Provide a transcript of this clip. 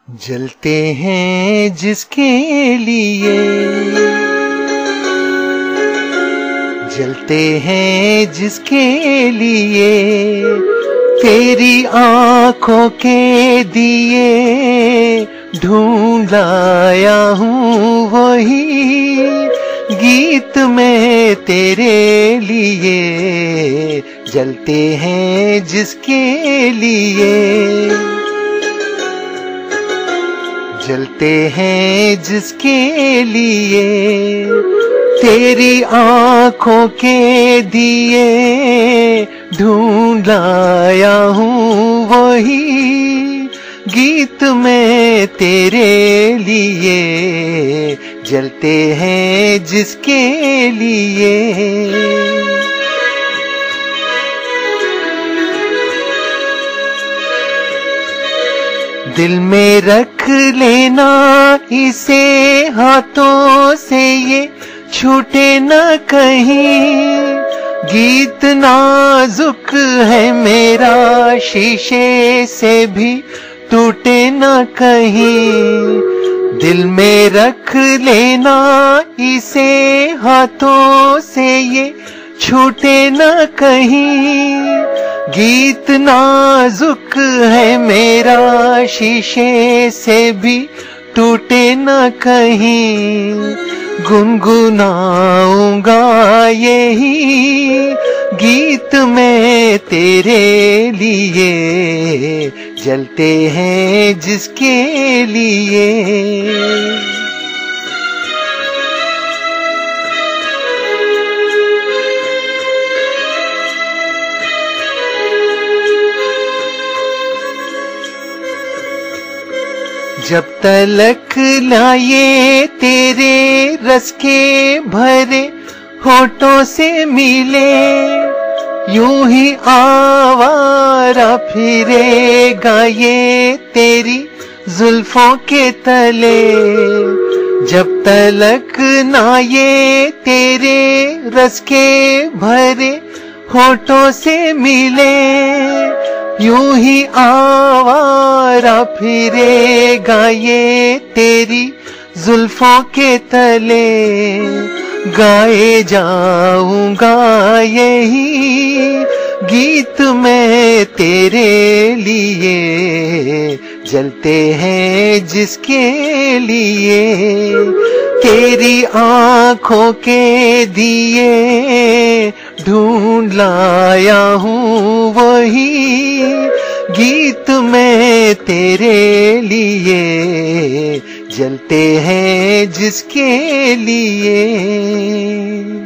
जलते हैं जिसके लिए, जलते हैं जिसके लिए, तेरी आंखों के दिए ढूंढ लाया हूँ वही गीत में तेरे लिए। जलते हैं जिसके लिए, जलते हैं जिसके लिए, तेरी आंखों के दिए ढूंढ लाया हूँ वही गीत में तेरे लिए। जलते हैं जिसके लिए, दिल में रख लेना इसे हाथों से, ये छूटे न कहीं। गीत नाजुक है मेरा, शीशे से भी टूटे न कहीं। दिल में रख लेना इसे हाथों से, ये छूटे न कहीं। गीत नाजुक है मेरा, शीशे से भी टूटे न कहीं। गुनगुनाऊंगा यही गीत में तेरे लिए। जलते हैं जिसके लिए, जब तलक लाए तेरे रस के भरे होठों से मिले, यूं ही आवारा फिरेगा ये तेरी जुल्फों के तले। जब तलक ना ये तेरे रस के भरे होठों से मिले, यूं ही आवारा फिरेगा ये तेरी जुल्फों के तले। गाए जाऊंगा यही गीत मैं तेरे लिए। जलते हैं जिसके लिए, तेरी आंखों के दिए ढूंढ लाया हूँ वही गीत मैं तेरे लिए। जलते हैं जिसके लिए।